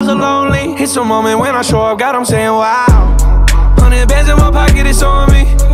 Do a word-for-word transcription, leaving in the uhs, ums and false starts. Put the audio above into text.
are lonely. It's a moment when I show up, God, I'm saying wow. Hundred bands in my pocket, it's on me.